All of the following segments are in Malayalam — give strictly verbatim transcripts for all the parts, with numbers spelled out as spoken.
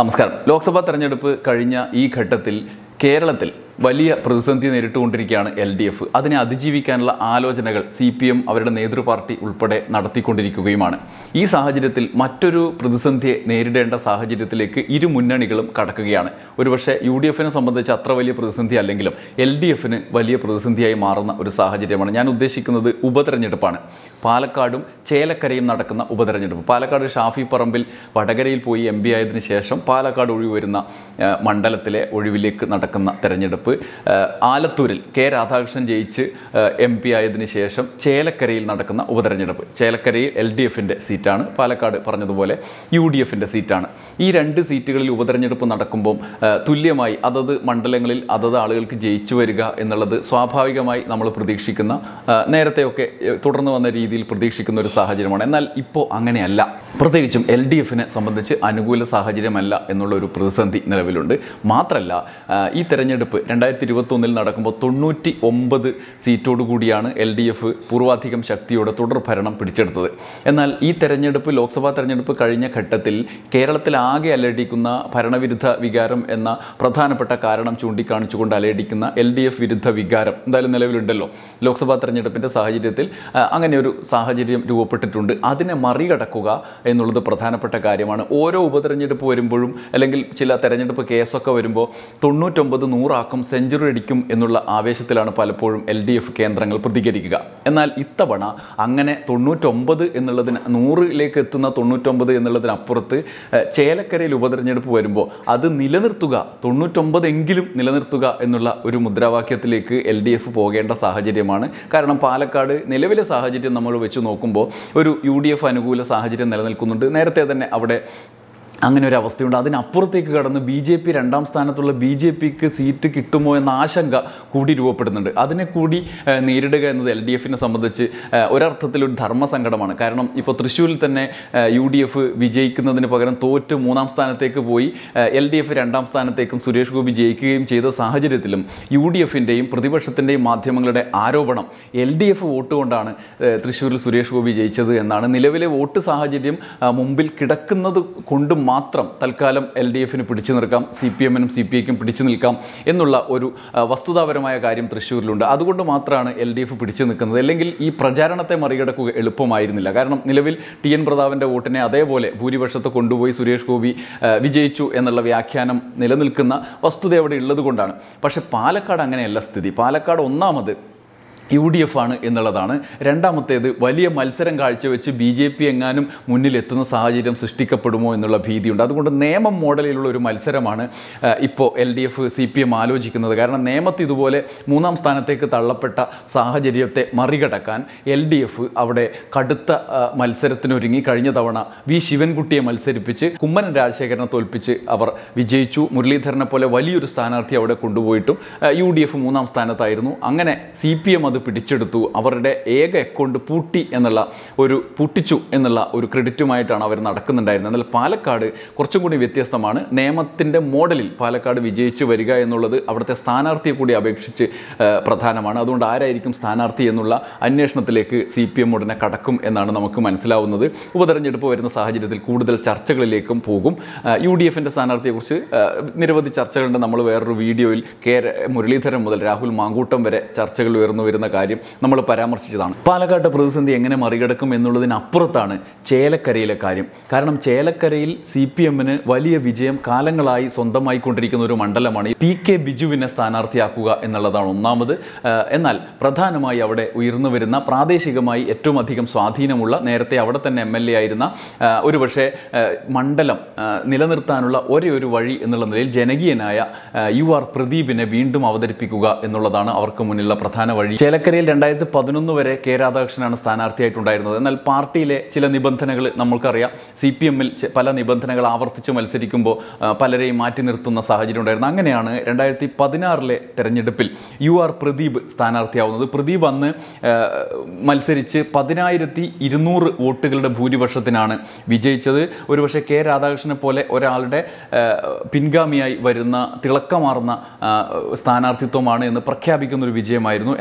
നമസ്കാരം. ലോക്സഭാ തെരഞ്ഞെടുപ്പ് കഴിഞ്ഞ ഈ ഘട്ടത്തിൽ കേരളത്തിൽ വലിയ പ്രതിസന്ധി നേരിട്ടുകൊണ്ടിരിക്കുകയാണ് എൽ ഡി എഫ്. അതിനെ അതിജീവിക്കാനുള്ള ആലോചനകൾ സി പി എം അവരുടെ നേതൃ പാർട്ടി ഉൾപ്പെടെ നടത്തിക്കൊണ്ടിരിക്കുകയുമാണ്. ഈ സാഹചര്യത്തിൽ മറ്റൊരു പ്രതിസന്ധിയെ നേരിടേണ്ട സാഹചര്യത്തിലേക്ക് ഇരു മുന്നണികളും കടക്കുകയാണ്. ഒരുപക്ഷെ യു ഡി എഫിനെ സംബന്ധിച്ച് അത്ര വലിയ പ്രതിസന്ധി അല്ലെങ്കിലും എൽ ഡി എഫിന് വലിയ പ്രതിസന്ധിയായി മാറുന്ന ഒരു സാഹചര്യമാണ്. ഞാൻ ഉദ്ദേശിക്കുന്നത് ഉപതെരഞ്ഞെടുപ്പാണ്. പാലക്കാടും ചേലക്കരയും നടക്കുന്ന ഉപതെരഞ്ഞെടുപ്പ്. പാലക്കാട് ഷാഫി പറമ്പിൽ വടകരയിൽ പോയി എം പി ആയതിനു ശേഷം പാലക്കാട് ഒഴിവ് വരുന്ന മണ്ഡലത്തിലെ ഒഴിവിലേക്ക് നടക്കുന്ന തെരഞ്ഞെടുപ്പ്. ആലത്തൂരിൽ കെ രാധാകൃഷ്ണൻ ജയിച്ച് എം പി ആയതിനു ശേഷം ചേലക്കരയിൽ നടക്കുന്ന ഉപതെരഞ്ഞെടുപ്പ്. ചേലക്കരയിൽ എൽ ഡി എഫിൻ്റെ സീറ്റാണ്, പാലക്കാട് പറഞ്ഞതുപോലെ യു ഡി എഫിൻ്റെ സീറ്റാണ്. ഈ രണ്ട് സീറ്റുകളിൽ ഉപതെരഞ്ഞെടുപ്പ് നടക്കുമ്പോൾ തുല്യമായി അതത് മണ്ഡലങ്ങളിൽ അതത് ആളുകൾക്ക് ജയിച്ചു വരിക എന്നുള്ളത് സ്വാഭാവികമായി നമ്മൾ പ്രതീക്ഷിക്കുന്ന, നേരത്തെയൊക്കെ തുടർന്ന് വന്ന രീതിയിൽ പ്രതീക്ഷിക്കുന്ന ഒരു സാഹചര്യമാണ്. എന്നാൽ ഇപ്പോൾ അങ്ങനെയല്ല. പ്രത്യേകിച്ചും എൽ ഡി എഫിനെ സംബന്ധിച്ച് അനുകൂല സാഹചര്യമല്ല എന്നുള്ള ഒരു പ്രതിസന്ധി നിലവിലുണ്ട്. മാത്രമല്ല, ഈ തെരഞ്ഞെടുപ്പ് രണ്ടായിരത്തി ഇരുപത്തൊന്നിൽ നടക്കുമ്പോൾ തൊണ്ണൂറ്റി ഒമ്പത് സീറ്റോടുകൂടിയാണ് എൽ ഡി എഫ് പൂർവാധികം ശക്തിയോടെ തുടർ ഭരണം പിടിച്ചെടുത്തത്. എന്നാൽ ഈ തെരഞ്ഞെടുപ്പ്, ലോക്സഭാ തെരഞ്ഞെടുപ്പ് കഴിഞ്ഞ ഘട്ടത്തിൽ കേരളത്തിൽ ആകെ അലയടിക്കുന്ന ഭരണവിരുദ്ധ വികാരം എന്ന പ്രധാനപ്പെട്ട കാരണം ചൂണ്ടിക്കാണിച്ചുകൊണ്ട് അലയടിക്കുന്ന എൽ ഡി എഫ് വിരുദ്ധ വികാരം എന്തായാലും നിലവിലുണ്ടല്ലോ. ലോക്സഭാ തെരഞ്ഞെടുപ്പിൻ്റെ സാഹചര്യത്തിൽ അങ്ങനെ ഒരു സാഹചര്യം രൂപപ്പെട്ടിട്ടുണ്ട്. അതിനെ മറികടക്കുക എന്നുള്ളത് പ്രധാനപ്പെട്ട കാര്യമാണ്. ഓരോ ഉപതെരഞ്ഞെടുപ്പ് വരുമ്പോഴും അല്ലെങ്കിൽ ചില തെരഞ്ഞെടുപ്പ് കേസൊക്കെ വരുമ്പോൾ തൊണ്ണൂറ്റൊമ്പത് നൂറാക്കും, സെഞ്ചുറി അടിക്കും എന്നുള്ള ആവേശത്തിലാണ് പലപ്പോഴും എൽ ഡി എഫ് കേന്ദ്രങ്ങൾ പ്രതികരിക്കുക. എന്നാൽ ഇത്തവണ അങ്ങനെ തൊണ്ണൂറ്റൊമ്പത് എന്നുള്ളതിന് നൂറിലേക്ക് എത്തുന്ന തൊണ്ണൂറ്റൊമ്പത് എന്നുള്ളതിനപ്പുറത്ത് ചേലക്കരയിൽ ഉപതെരഞ്ഞെടുപ്പ് വരുമ്പോൾ അത് നിലനിർത്തുക, തൊണ്ണൂറ്റൊമ്പത് എങ്കിലും നിലനിർത്തുക എന്നുള്ള ഒരു മുദ്രാവാക്യത്തിലേക്ക് എൽ ഡി എഫ് പോകേണ്ട സാഹചര്യമാണ്. കാരണം പാലക്കാട് നിലവിലെ സാഹചര്യം നമ്മൾ വെച്ച് നോക്കുമ്പോൾ ഒരു യു ഡി എഫ് അനുകൂല സാഹചര്യം നിലനിൽക്കുന്നുണ്ട്. നേരത്തെ തന്നെ അവിടെ അങ്ങനെ ഒരു അവസ്ഥയുണ്ട്. അതിനപ്പുറത്തേക്ക് കടന്ന് ബി ജെ പി രണ്ടാം സ്ഥാനത്തുള്ള ബി ജെ പിക്ക് സീറ്റ് കിട്ടുമോ എന്ന ആശങ്ക കൂടി രൂപപ്പെടുന്നുണ്ട്. അതിനെ കൂടി നേരിടുക എന്നത് എൽ ഡി എഫിനെ സംബന്ധിച്ച് ഒരർത്ഥത്തിലൊരു ധർമ്മസങ്കടമാണ്. കാരണം ഇപ്പോൾ തൃശ്ശൂരിൽ തന്നെ യു ഡി എഫ് വിജയിക്കുന്നതിന് പകരം തോറ്റ് മൂന്നാം സ്ഥാനത്തേക്ക് പോയി എൽ ഡി എഫ് രണ്ടാം സ്ഥാനത്തേക്കും സുരേഷ് ഗോപി ജയിക്കുകയും ചെയ്ത സാഹചര്യത്തിലും യു ഡി എഫിൻ്റെയും പ്രതിപക്ഷത്തിൻ്റെയും മാധ്യമങ്ങളുടെ ആരോപണം എൽ ഡി എഫ് വോട്ട് കൊണ്ടാണ് തൃശ്ശൂരിൽ സുരേഷ് ഗോപി ജയിച്ചത് എന്നാണ്. നിലവിലെ വോട്ട് സാഹചര്യം മുമ്പിൽ കിടക്കുന്നത് കൊണ്ട് മാത്രം തൽക്കാലം എൽ ഡി എഫിന് പിടിച്ചു നിൽക്കാം, സി പി എമ്മിനും സി പി ഐക്കും പിടിച്ചു നിൽക്കാം എന്നുള്ള ഒരു വസ്തുതാപരമായ കാര്യം തൃശ്ശൂരിലുണ്ട്. അതുകൊണ്ട് മാത്രമാണ് എൽ ഡി എഫ് പിടിച്ചു നിൽക്കുന്നത്. അല്ലെങ്കിൽ ഈ പ്രചാരണത്തെ മറികടക്കുക എളുപ്പമായിരുന്നില്ല. കാരണം നിലവിൽ ടി എൻ പ്രതാപൻ്റെ വോട്ടിനെ അതേപോലെ ഭൂരിപക്ഷത്തെ കൊണ്ടുപോയി സുരേഷ് ഗോപി വിജയിച്ചു എന്നുള്ള വ്യാഖ്യാനം നിലനിൽക്കുന്ന വസ്തുത അവിടെ ഉള്ളത് കൊണ്ടാണ്. പക്ഷേ പാലക്കാട് അങ്ങനെയല്ല സ്ഥിതി. പാലക്കാട് ഒന്നാമത് യു ഡി എഫ് ആണ് എന്നുള്ളതാണ്. രണ്ടാമത്തേത് വലിയ മത്സരം കാഴ്ചവെച്ച് ബി ജെ പി എങ്ങാനും മുന്നിലെത്തുന്ന സാഹചര്യം സൃഷ്ടിക്കപ്പെടുമോ എന്നുള്ള ഭീതിയുണ്ട്. അതുകൊണ്ട് നിയമം മോഡലിലുള്ള ഒരു മത്സരമാണ് ഇപ്പോൾ L D F C P M ആലോചിക്കുന്നത്. കാരണം നിയമത്തിൽ ഇതുപോലെ മൂന്നാം സ്ഥാനത്തേക്ക് തള്ളപ്പെട്ട സാഹചര്യത്തെ മറികടക്കാൻ എൽ ഡി എഫ് അവിടെ കടുത്ത മത്സരത്തിനൊരുങ്ങി. കഴിഞ്ഞ തവണ വി ശിവൻകുട്ടിയെ മത്സരിപ്പിച്ച് കുമ്മനം രാജശേഖരനെ തോൽപ്പിച്ച് അവർ വിജയിച്ചു. മുരളീധരനെ പോലെ വലിയൊരു സ്ഥാനാർത്ഥി അവിടെ കൊണ്ടുപോയിട്ടും യു ഡി എഫ് മൂന്നാം സ്ഥാനത്തായിരുന്നു. അങ്ങനെ സി പി എം പിടിച്ചെടുത്തു. അവരുടെ ഏക അക്കൗണ്ട് പൂട്ടി എന്നുള്ള ഒരു പൂട്ടിച്ചു എന്നുള്ള ഒരു ക്രെഡിറ്റുമായിട്ടാണ് അവർ നടക്കുന്നുണ്ടായിരുന്നത്. എന്നാൽ പാലക്കാട് കുറച്ചും കൂടി വ്യത്യസ്തമാണ്. നിയമത്തിൻ്റെ മോഡലിൽ പാലക്കാട് വിജയിച്ച് വരിക എന്നുള്ളത് അവിടുത്തെ സ്ഥാനാർത്ഥിയെ കൂടി അപേക്ഷിച്ച് പ്രധാനമാണ്. അതുകൊണ്ട് ആരായിരിക്കും സ്ഥാനാർത്ഥി എന്നുള്ള അന്വേഷണത്തിലേക്ക് സി പി എം ഉടനെ കടക്കും എന്നാണ് നമുക്ക് മനസ്സിലാവുന്നത്. ഉപതെരഞ്ഞെടുപ്പ് വരുന്ന സാഹചര്യത്തിൽ കൂടുതൽ ചർച്ചകളിലേക്കും പോകും. യു ഡി എഫിൻ്റെ സ്ഥാനാർത്ഥിയെക്കുറിച്ച് നിരവധി ചർച്ചകളുണ്ട്. നമ്മൾ വേറൊരു വീഡിയോയിൽ കെ മുരളീധരൻ മുതൽ രാഹുൽ മാങ്കൂട്ടം വരെ ചർച്ചകൾ ഉയർന്നു വരുന്ന കാര്യം നമ്മൾ പരാമർശിച്ചതാണ്. പാലക്കാട്ടെ പ്രതിസന്ധി എങ്ങനെ മറികടക്കും എന്നുള്ളതിനപ്പുറത്താണ് ചേലക്കരയിലെ കാര്യം. കാരണം ചേലക്കരയിൽ സി പി എമ്മിന് വലിയ വിജയം കാലങ്ങളായി സ്വന്തമായിക്കൊണ്ടിരിക്കുന്ന ഒരു മണ്ഡലമാണ്. പി കെ ബിജുവിനെ സ്ഥാനാർത്ഥിയാക്കുക എന്നുള്ളതാണ് ഒന്നാമത്. എന്നാൽ പ്രധാനമായി അവിടെ ഉയർന്നു വരുന്ന പ്രാദേശികമായി ഏറ്റവും അധികം സ്വാധീനമുള്ള, നേരത്തെ അവിടെ തന്നെ എം എൽ എ ആയിരുന്ന, ഒരുപക്ഷെ മണ്ഡലം നിലനിർത്താനുള്ള ഒരേ ഒരു വഴി എന്നുള്ള നിലയിൽ ജനകീയനായ യു ആർ പ്രദീപിനെ വീണ്ടും അവതരിപ്പിക്കുക എന്നുള്ളതാണ് അവർക്ക് മുന്നിലുള്ള പ്രധാന വഴി. ചേലക്കരയിൽ രണ്ടായിരത്തി പതിനൊന്ന് വരെ കെ രാധാകൃഷ്ണനാണ് സ്ഥാനാർത്ഥിയായിട്ടുണ്ടായിരുന്നത്. എന്നാൽ പാർട്ടിയിലെ ചില നിബന്ധനകൾ നമ്മൾക്കറിയാം. സി പി എമ്മിൽ പല നിബന്ധനകൾ ആവർത്തിച്ച് മത്സരിക്കുമ്പോൾ പലരെയും മാറ്റി നിർത്തുന്ന സാഹചര്യം ഉണ്ടായിരുന്നു. അങ്ങനെയാണ് രണ്ടായിരത്തി പതിനാറിലെ തെരഞ്ഞെടുപ്പിൽ യു ആർ പ്രദീപ് സ്ഥാനാർത്ഥിയാവുന്നത്. പ്രദീപ് അന്ന് മത്സരിച്ച് പതിനായിരത്തി ഇരുന്നൂറ് വോട്ടുകളുടെ ഭൂരിപക്ഷത്തിനാണ് വിജയിച്ചത്. ഒരുപക്ഷെ കെ രാധാകൃഷ്ണനെ പോലെ ഒരാളുടെ പിൻഗാമിയായി വരുന്ന തിളക്കമാർന്ന സ്ഥാനാർത്ഥിത്വമാണ് എന്ന് പ്രഖ്യാപിക്കുന്ന ഒരു വിജയമായിരുന്നു. എന്നാൽ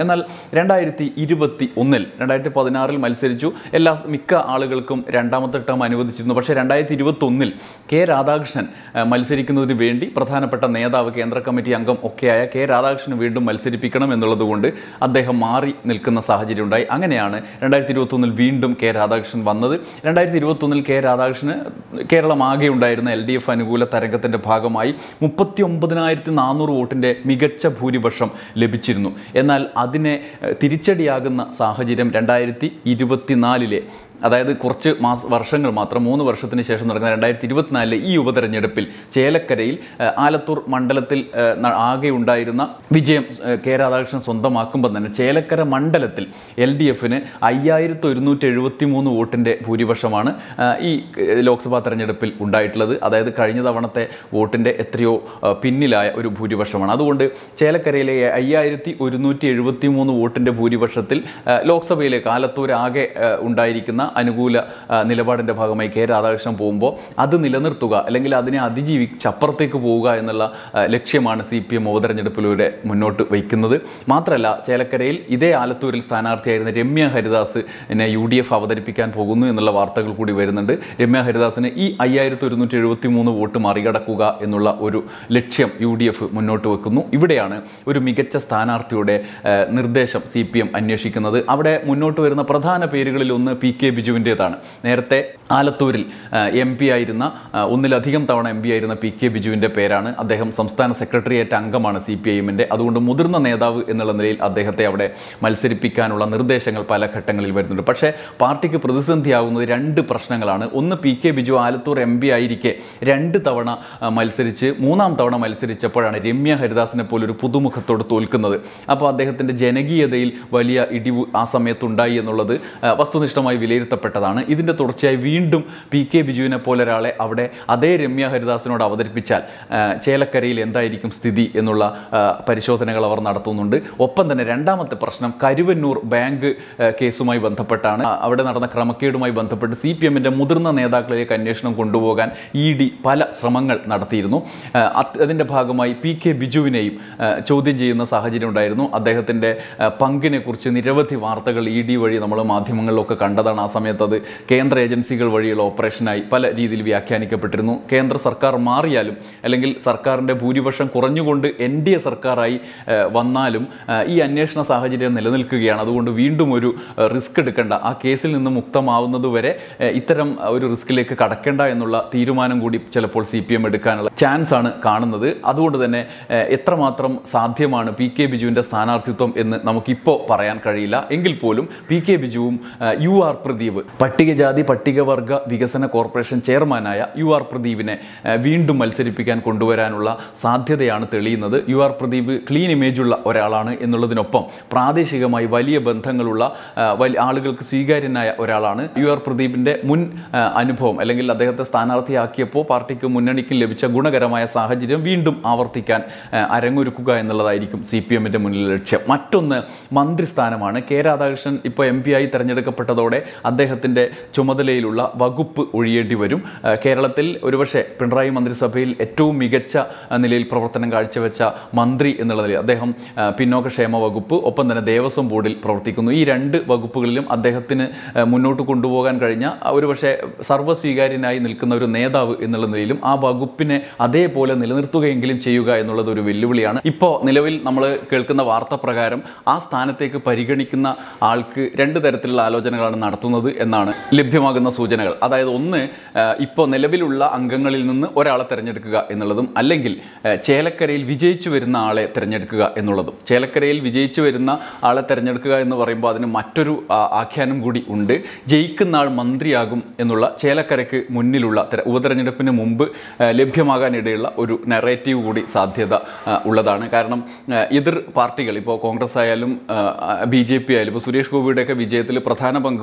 രണ്ടായിരത്തി ഇരുപത്തി ഒന്നിൽ രണ്ടായിരത്തി പതിനാറിൽ മത്സരിച്ചു. എല്ലാ മിക്ക ആളുകൾക്കും രണ്ടാമത്തെ ടേം അനുവദിച്ചിരുന്നു. പക്ഷേ രണ്ടായിരത്തി ഇരുപത്തി ഒന്നിൽ കെ രാധാകൃഷ്ണൻ മത്സരിക്കുന്നതിന് വേണ്ടി പ്രധാനപ്പെട്ട നേതാവ്, കേന്ദ്ര കമ്മിറ്റി അംഗം ഒക്കെയായ കെ രാധാകൃഷ്ണൻ വീണ്ടും മത്സരിപ്പിക്കണം എന്നുള്ളതുകൊണ്ട് അദ്ദേഹം മാറി നിൽക്കുന്ന സാഹചര്യം ഉണ്ടായി. അങ്ങനെയാണ് രണ്ടായിരത്തി ഇരുപത്തി ഒന്നിൽ വീണ്ടും കെ രാധാകൃഷ്ണൻ വന്നത്. രണ്ടായിരത്തി ഇരുപത്തി ഒന്നിൽ കെ രാധാകൃഷ്ണന് കേരളം ആകെ ഉണ്ടായിരുന്ന എൽ ഡി എഫ് അനുകൂല തരംഗത്തിൻ്റെ ഭാഗമായി മുപ്പത്തി ഒമ്പതിനായിരത്തി നാനൂറ് വോട്ടിൻ്റെ മികച്ച ഭൂരിപക്ഷം ലഭിച്ചിരുന്നു. എന്നാൽ അതിനെ തിരിച്ചടിയാകുന്ന സാഹചര്യം രണ്ടായിരത്തി ഇരുപത്തിനാലിലെ, അതായത് കുറച്ച് മാസ വർഷങ്ങൾ മാത്രം മൂന്ന് വർഷത്തിന് ശേഷം നടക്കുന്ന രണ്ടായിരത്തി ഇരുപത്തിനാലിലെ ഈ ഉപതെരഞ്ഞെടുപ്പിൽ ചേലക്കരയിൽ ആലത്തൂർ മണ്ഡലത്തിൽ ആകെ ഉണ്ടായിരുന്ന വിജയം കെ രാധാകൃഷ്ണൻ സ്വന്തമാക്കുമ്പോൾ തന്നെ ചേലക്കര മണ്ഡലത്തിൽ എൽ ഡി എഫിന് അയ്യായിരത്തി ഒരുന്നൂറ്റി എഴുപത്തി മൂന്ന് വോട്ടിൻ്റെ ഭൂരിപക്ഷമാണ് ഈ ലോക്സഭാ തെരഞ്ഞെടുപ്പിൽ ഉണ്ടായിട്ടുള്ളത്. അതായത് കഴിഞ്ഞ തവണത്തെ വോട്ടിൻ്റെ എത്രയോ പിന്നിലായ ഒരു ഭൂരിപക്ഷമാണ്. അതുകൊണ്ട് ചേലക്കരയിലെ അയ്യായിരത്തി ഒരുന്നൂറ്റി എഴുപത്തി മൂന്ന് വോട്ടിൻ്റെ ഭൂരിപക്ഷത്തിൽ ലോക്സഭയിലേക്ക് ആലത്തൂർ ആകെ ഉണ്ടായിരിക്കുന്ന അനുകൂല നിലപാടിൻ്റെ ഭാഗമായി കെ രാധാകൃഷ്ണൻ പോകുമ്പോൾ അത് നിലനിർത്തുക, അല്ലെങ്കിൽ അതിനെ അതിജീവിച്ച് അപ്പുറത്തേക്ക് പോവുക എന്നുള്ള ലക്ഷ്യമാണ് സി പി എം ഉപതെരഞ്ഞെടുപ്പിലൂടെ മുന്നോട്ട് വയ്ക്കുന്നത്. മാത്രമല്ല, ചേലക്കരയിൽ ഇതേ ആലത്തൂരിൽ സ്ഥാനാർത്ഥിയായിരുന്ന രമ്യ ഹരിദാസിനെ യു ഡി എഫ് അവതരിപ്പിക്കാൻ പോകുന്നു എന്നുള്ള വാർത്തകൾ കൂടി വരുന്നുണ്ട്. രമ്യ ഹരിദാസിന് ഈ അയ്യായിരത്തി ഒരുന്നൂറ്റി എഴുപത്തി മൂന്ന് വോട്ട് മറികടക്കുക എന്നുള്ള ഒരു ലക്ഷ്യം യു ഡി എഫ് മുന്നോട്ട് വെക്കുന്നു. ഇവിടെയാണ് ഒരു മികച്ച സ്ഥാനാർത്ഥിയുടെ നിർദ്ദേശം സി പി എം അന്വേഷിക്കുന്നത്. അവിടെ മുന്നോട്ട് വരുന്ന പ്രധാന പേരുകളിൽ ഒന്ന് പി കെ ബിജുവിൻ്റേതാണ്. നേരത്തെ ആലത്തൂരിൽ എം പി ആയിരുന്ന, ഒന്നിലധികം തവണ എം പി ആയിരുന്ന പി കെ ബിജുവിൻ്റെ പേരാണ്. അദ്ദേഹം സംസ്ഥാന സെക്രട്ടേറിയറ്റ് അംഗമാണ് സി പി ഐ എമ്മിൻ്റെ. അതുകൊണ്ട് മുതിർന്ന നേതാവ് എന്നുള്ള നിലയിൽ അദ്ദേഹത്തെ അവിടെ മത്സരിപ്പിക്കാനുള്ള നിർദ്ദേശങ്ങൾ പല ഘട്ടങ്ങളിൽ വരുന്നുണ്ട്. പക്ഷേ പാർട്ടിക്ക് പ്രതിസന്ധിയാകുന്നത് രണ്ട് പ്രശ്നങ്ങളാണ്. ഒന്ന്, P K Biju Alathur M P ആയിരിക്കെ രണ്ട് തവണ മത്സരിച്ച് മൂന്നാം തവണ മത്സരിച്ചപ്പോഴാണ് രമ്യ ഹരിദാസിനെ പോലൊരു പുതുമുഖത്തോട് തോൽക്കുന്നത്. അപ്പോൾ അദ്ദേഹത്തിൻ്റെ ജനകീയതയിൽ വലിയ ഇടിവ് ആ സമയത്തുണ്ടായി എന്നുള്ളത് വസ്തുനിഷ്ഠമായി വിലയിരുത്തപ്പെട്ടതാണ്. ഇതിൻ്റെ തുടർച്ചയായി വീണ്ടും പി കെ ബിജുവിനെ പോലെ ഒരാളെ അവിടെ അതേ രമ്യ ഹരിദാസിനോട് അവതരിപ്പിച്ചാൽ ചേലക്കരയിൽ എന്തായിരിക്കും സ്ഥിതി എന്നുള്ള പരിശോധനകൾ അവർ നടത്തുന്നുണ്ട്. ഒപ്പം തന്നെ രണ്ടാമത്തെ പ്രശ്നം കരുവന്നൂർ ബാങ്ക് കേസുമായി ബന്ധപ്പെട്ടാണ്. അവിടെ നടന്ന ക്രമക്കേടുമായി ബന്ധപ്പെട്ട് സി പി എമ്മിൻ്റെ മുതിർന്ന നേതാക്കളിലേക്ക് അന്വേഷണം കൊണ്ടുപോകാൻ ഇ ഡി പല ശ്രമങ്ങൾ നടത്തിയിരുന്നു. അതിൻ്റെ ഭാഗമായി പി കെ ബിജുവിനെയും ചോദ്യം ചെയ്യുന്ന സാഹചര്യം ഉണ്ടായിരുന്നു. അദ്ദേഹത്തിൻ്റെ പങ്കിനെ കുറിച്ച് നിരവധി വാർത്തകൾ ഇ ഡി വഴി നമ്മൾ മാധ്യമങ്ങളിലൊക്കെ കണ്ടതാണ്. ആ സമയത്ത് അത് കേന്ദ്ര ഏജൻസികൾ വഴിയുള്ള ഓപ്പറേഷനായി പല രീതിയിൽ വ്യാഖ്യാനിക്കപ്പെട്ടിരുന്നു. കേന്ദ്ര സർക്കാർ മാറിയാലും അല്ലെങ്കിൽ സർക്കാരിൻ്റെ ഭൂരിപക്ഷം കുറഞ്ഞുകൊണ്ട് എൻ ഡി എ സർക്കാരായി വന്നാലും ഈ അന്വേഷണ സാഹചര്യം നിലനിൽക്കുകയാണ്. അതുകൊണ്ട് വീണ്ടും ഒരു റിസ്ക് എടുക്കേണ്ട, ആ കേസിൽ നിന്ന് മുക്തമാവുന്നതുവരെ ഇത്തരം ഒരു റിസ്കിലേക്ക് കടക്കേണ്ട എന്നുള്ള തീരുമാനം കൂടി ചിലപ്പോൾ സി പി എം എടുക്കാനുള്ള ചാൻസ് ആണ് കാണുന്നത്. അതുകൊണ്ട് തന്നെ എത്രമാത്രം സാധ്യമാണ് പി കെ ബിജുവിൻ്റെ സ്ഥാനാർത്ഥിത്വം എന്ന് നമുക്കിപ്പോൾ പറയാൻ കഴിയില്ല. എങ്കിൽ പോലും പി കെ ബിജുവും യു ആർ പ്രദീപ്, പട്ടികജാതി പട്ടികവർഗ വികസന കോർപ്പറേഷൻ ചെയർമാനായ യു ആർ പ്രദീപിനെ വീണ്ടും മത്സരിപ്പിക്കാൻ കൊണ്ടുവരാനുള്ള സാധ്യതയാണ് തെളിയുന്നത്. യു ആർ പ്രദീപ് ക്ലീൻ ഇമേജുള്ള ഒരാളാണ് എന്നുള്ളതിനൊപ്പം പ്രാദേശികമായി വലിയ ബന്ധങ്ങളുള്ള വലിയ ആളുകൾക്ക് സ്വീകാര്യനായ ഒരാളാണ്. യു ആർ പ്രദീപിൻ്റെ മുൻ അനുഭവം അല്ലെങ്കിൽ അദ്ദേഹത്തെ സ്ഥാനാർത്ഥിയാക്കിയപ്പോൾ പാർട്ടിക്ക് മുന്നണിക്ക് ലഭിച്ച ഗുണകരമായ സാഹചര്യം വീണ്ടും ആവർത്തിക്കാൻ അരങ്ങൊരുക്കുക എന്നുള്ളതായിരിക്കും സി പി എമ്മിൻ്റെ മുന്നിലെ ലക്ഷ്യം. മറ്റൊന്ന് മന്ത്രിസ്ഥാനമാണ്. കെ രാധാകൃഷ്ണൻ ഇപ്പോൾ എം പി ആയി തെരഞ്ഞെടുക്കപ്പെട്ടതോടെ അദ്ദേഹത്തിൻ്റെ ചുമതലയിലുള്ള വകുപ്പ് ഒഴിയേണ്ടി വരും. കേരളത്തിൽ ഒരുപക്ഷെ പിണറായി മന്ത്രിസഭയിൽ ഏറ്റവും മികച്ച നിലയിൽ പ്രവർത്തനം കാഴ്ചവെച്ച മന്ത്രി എന്നുള്ള നിലയിൽ അദ്ദേഹം പിന്നോക്കക്ഷേമ വകുപ്പ്, ഒപ്പം തന്നെ ദേവസ്വം ബോർഡിൽ പ്രവർത്തിക്കുന്നു. ഈ രണ്ട് വകുപ്പുകളിലും അദ്ദേഹത്തിന് മുന്നോട്ട് കൊണ്ടുപോകാൻ കഴിഞ്ഞ ഒരുപക്ഷെ സർവ്വസ്വീകാര്യനായി നിൽക്കുന്ന ഒരു നേതാവ് എന്നുള്ള നിലയിലും ആ വകുപ്പിനെ അതേപോലെ നിലനിർത്തുകയെങ്കിലും ചെയ്യുക എന്നുള്ളത് ഒരു വെല്ലുവിളിയാണ്. ഇപ്പോൾ നിലവിൽ നമ്മൾ കേൾക്കുന്ന വാർത്ത പ്രകാരം ആ സ്ഥാനത്തേക്ക് പരിഗണിക്കുന്ന ആൾക്ക് രണ്ട് തരത്തിലുള്ള ആലോചനകളാണ് നടത്തുന്നത് എന്നാണ് ലഭ്യമാകുന്ന സൂചനകൾ. അതായത് ഒന്ന്, ഇപ്പോൾ നിലവിലുള്ള അംഗങ്ങളിൽ നിന്ന് ഒരാളെ തിരഞ്ഞെടുക്കുക എന്നുള്ളതും, അല്ലെങ്കിൽ ചേലക്കരയിൽ വിജയിച്ചു വരുന്ന ആളെ തിരഞ്ഞെടുക്കുക എന്നുള്ളതും. ചേലക്കരയിൽ വിജയിച്ചു വരുന്ന ആളെ തിരഞ്ഞെടുക്കുക എന്ന് പറയുമ്പോൾ അതിന് മറ്റൊരു ആഖ്യാനം കൂടി ഉണ്ട്. ജയിക്കുന്ന ആൾ മന്ത്രിയാകും എന്നുള്ള ചേലക്കരയ്ക്ക് മുന്നിലുള്ള ഉപതെരഞ്ഞെടുപ്പിന് മുമ്പ് ലഭ്യമാകാനിടയുള്ള ഒരു നെറേറ്റീവ് കൂടി സാധ്യത ഉള്ളതാണ്. കാരണം എതിർ പാർട്ടികൾ, ഇപ്പോൾ കോൺഗ്രസ് ആയാലും ബി ജെ പി ആയാലും, ഇപ്പോൾ സുരേഷ് ഗോപിയുടെയൊക്കെ വിജയത്തിൽ പ്രധാന പങ്ക് വഹിച്ച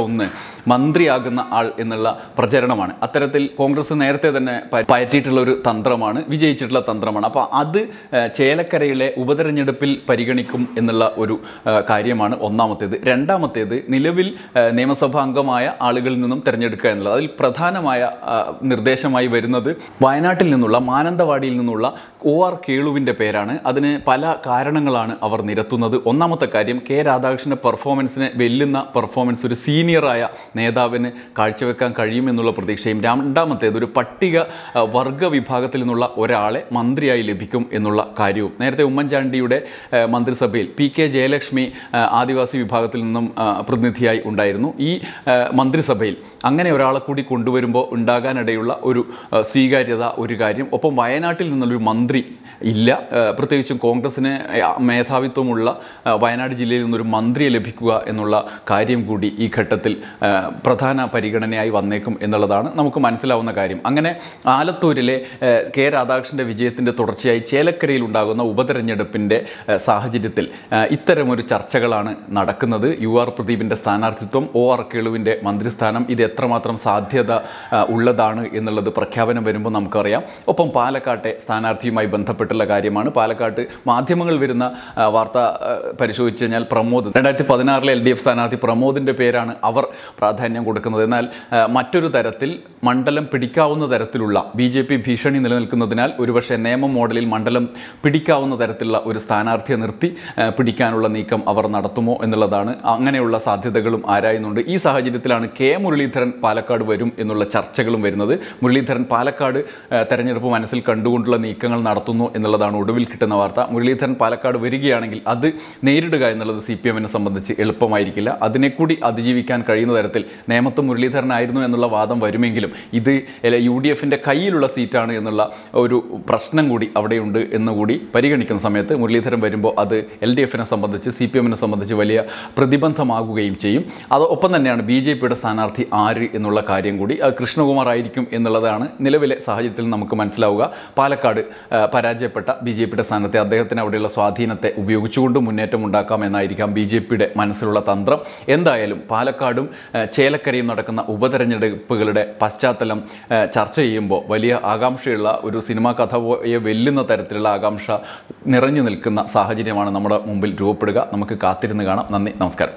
ഒന്ന് മന്ത്രിയാകുന്ന ആൾ എന്നുള്ള പ്രചരണമാണ്. അത്തരത്തിൽ കോൺഗ്രസ് നേരത്തെ തന്നെ പയറ്റിയിട്ടുള്ള ഒരു തന്ത്രമാണ്, വിജയിച്ചിട്ടുള്ള തന്ത്രമാണ്. അപ്പോൾ അത് ചേലക്കരയിലെ ഉപതെരഞ്ഞെടുപ്പിൽ പരിഗണിക്കും എന്നുള്ള ഒരു കാര്യമാണ് ഒന്നാമത്തേത്. രണ്ടാമത്തേത് നിലവിൽ നിയമസഭാ അംഗമായ ആളുകളിൽ നിന്നും തിരഞ്ഞെടുക്കുക എന്നുള്ളത്. അതിൽ പ്രധാനമായ നിർദ്ദേശമായി വരുന്നത് വയനാട്ടിൽ നിന്നുള്ള മാനന്തവാടിയിൽ നിന്നുള്ള ഒ ആർ കേളുവിൻ്റെ പേരാണ്. അതിന് പല കാരണങ്ങളാണ് അവർ നിരത്തുന്നത്. ഒന്നാമത്തെ കാര്യം, കെ രാധാകൃഷ്ണൻ്റെ പെർഫോമൻസിനെ വെല്ലുന്ന പെർഫോമൻസ് ഒരു സീനിയറായ നേതാവിന് കാഴ്ചവെക്കാൻ കഴിയുമെന്നുള്ള പ്രതീക്ഷയും, രണ്ടാമത്തേത് ഒരു പട്ടിക വർഗ വിഭാഗത്തിൽ നിന്നുള്ള ഒരാളെ മന്ത്രിയായി ലഭിക്കും എന്നുള്ള കാര്യവും. നേരത്തെ ഉമ്മൻചാണ്ടിയുടെ മന്ത്രിസഭയിൽ പി കെ ജയലക്ഷ്മി ആദിവാസി വിഭാഗത്തിൽ നിന്നും പ്രതിനിധിയായി ഉണ്ടായിരുന്നു. ഈ മന്ത്രിസഭയിൽ അങ്ങനെ ഒരാളെ കൂടി കൊണ്ടുവരുമ്പോൾ ഉണ്ടാകാനിടയുള്ള ഒരു സ്വീകാര്യത ഒരു കാര്യം. ഒപ്പം വയനാട്ടിൽ നിന്നുള്ളൊരു മന്ത്രി ഇല്ല, പ്രത്യേകിച്ചും കോൺഗ്രസിന് മേധാവിത്വമുള്ള വയനാട് ജില്ലയിൽ നിന്നൊരു മന്ത്രിയെ ലഭിക്കുക എന്നുള്ള കാര്യം കൂടി ഈ ഘട്ടത്തിൽ പ്രധാന പരിഗണനയായി വന്നേക്കും എന്നുള്ളതാണ് നമുക്ക് മനസ്സിലാവുന്ന കാര്യം. അങ്ങനെ ആലത്തൂരിലെ കെ രാധാകൃഷ്ണൻ്റെ വിജയത്തിൻ്റെ തുടർച്ചയായി ചേലക്കരയിൽ ഉണ്ടാകുന്ന ഉപതെരഞ്ഞെടുപ്പിൻ്റെ സാഹചര്യത്തിൽ ഇത്തരമൊരു ചർച്ചകളാണ് നടക്കുന്നത്. യു ആർ പ്രദീപിൻ്റെ സ്ഥാനാർത്ഥിത്വം, ഒ ആർ കേളുവിൻ്റെ മന്ത്രിസ്ഥാനം, ഇത് എത്രമാത്രം സാധ്യത ഉള്ളതാണ് എന്നുള്ളത് പ്രഖ്യാപനം വരുമ്പോൾ നമുക്കറിയാം. ഒപ്പം പാലക്കാട്ടെ സ്ഥാനാർത്ഥിയുമായി ബന്ധപ്പെട്ടുള്ള കാര്യമാണ്. പാലക്കാട്ട് മാധ്യമങ്ങൾ വരുന്ന വാർത്ത പരിശോധിച്ച് കഴിഞ്ഞാൽ പ്രമോദ്, രണ്ടായിരത്തി പതിനാറിലെ എൽ ഡി എഫ് സ്ഥാനാർത്ഥി പ്രമോദിൻ്റെ പേരാണ് അവർ പ്രാധാന്യം കൊടുക്കുന്നത്. എന്നാൽ മറ്റൊരു തരത്തിൽ മണ്ഡലം പിടിക്കാവുന്ന തരത്തിലുള്ള ബി ജെ പി ഭീഷണി നിലനിൽക്കുന്നതിനാൽ ഒരുപക്ഷെ നിയമ മോഡലിൽ മണ്ഡലം പിടിക്കാവുന്ന തരത്തിലുള്ള ഒരു സ്ഥാനാർത്ഥിയെ നിർത്തി പിടിക്കാനുള്ള നീക്കം അവർ നടത്തുമോ എന്നുള്ളതാണ്. അങ്ങനെയുള്ള സാധ്യതകളും ആരായുന്നുണ്ട്. ഈ സാഹചര്യത്തിലാണ് കെ മുരളീധരൻ പാലക്കാട് വരും എന്നുള്ള ചർച്ചകളും വരുന്നത്. മുരളീധരൻ പാലക്കാട് തെരഞ്ഞെടുപ്പ് മനസ്സിൽ കണ്ടുകൊണ്ടുള്ള നീക്കങ്ങൾ നടത്തുന്നു എന്നുള്ളതാണ് ഒടുവിൽ കിട്ടുന്ന വാർത്ത. മുരളീധരൻ പാലക്കാട് വരികയാണെങ്കിൽ അത് നേരിടുക എന്നുള്ളത് സി പി എമ്മിനെ സംബന്ധിച്ച് എളുപ്പമായിരിക്കില്ല. അതിനെക്കൂടി അതിജീവിക്കാൻ കഴിയുന്ന തരത്തിൽ നേമത്ത് മുരളീധരനായിരുന്നു എന്നുള്ള വാദം വരുമെങ്കിലും ഇത് യു ഡി എഫിൻ്റെ കയ്യിലുള്ള സീറ്റാണ് എന്നുള്ള ഒരു പ്രശ്നം കൂടി അവിടെയുണ്ട് എന്നുകൂടി പരിഗണിക്കുന്ന സമയത്ത് മുരളീധരൻ വരുമ്പോൾ അത് എൽ ഡി എഫിനെ സംബന്ധിച്ച് സി പി എമ്മിനെ സംബന്ധിച്ച് വലിയ പ്രതിബന്ധമാകുകയും ചെയ്യും. അത് ഒപ്പം തന്നെയാണ് ബി ജെ പിയുടെ സ്ഥാനാർത്ഥി ആര് എന്നുള്ള കാര്യം കൂടി. അത് കൃഷ്ണകുമാർ ആയിരിക്കും എന്നുള്ളതാണ് നിലവിലെ സാഹചര്യത്തിൽ നമുക്ക് മനസ്സിലാവുക. പാലക്കാട് പരാജയപ്പെട്ട ബി ജെ പിയുടെ സ്ഥാനത്തെ അദ്ദേഹത്തിന് അവിടെയുള്ള സ്വാധീനത്തെ ഉപയോഗിച്ചുകൊണ്ട് മുന്നേറ്റം ഉണ്ടാക്കാം എന്നായിരിക്കാം ബി ജെ പിയുടെ മനസ്സിലുള്ള തന്ത്രം. എന്തായാലും പാലക്കാടും ചേലക്കരയും നടക്കുന്ന ഉപതെരഞ്ഞെടുപ്പുകളുടെ പശ്ചാത്തലം ചർച്ച ചെയ്യുമ്പോൾ വലിയ ആകാംക്ഷയുള്ള ഒരു സിനിമാ കഥയെ വെല്ലുന്ന തരത്തിലുള്ള ആകാംക്ഷ നിറഞ്ഞു നിൽക്കുന്ന സാഹചര്യമാണ് നമ്മുടെ മുമ്പിൽ രൂപപ്പെടുക. നമുക്ക് കാത്തിരുന്ന് കാണാം. നന്ദി, നമസ്കാരം.